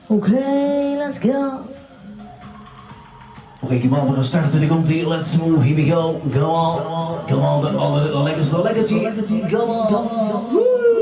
Okay, let's go. Oké, come on, we gaan starten. Die komt hier. Let's move. Here we go. Go on. Come on, de lekkerste lekkertje. Go on. Woo!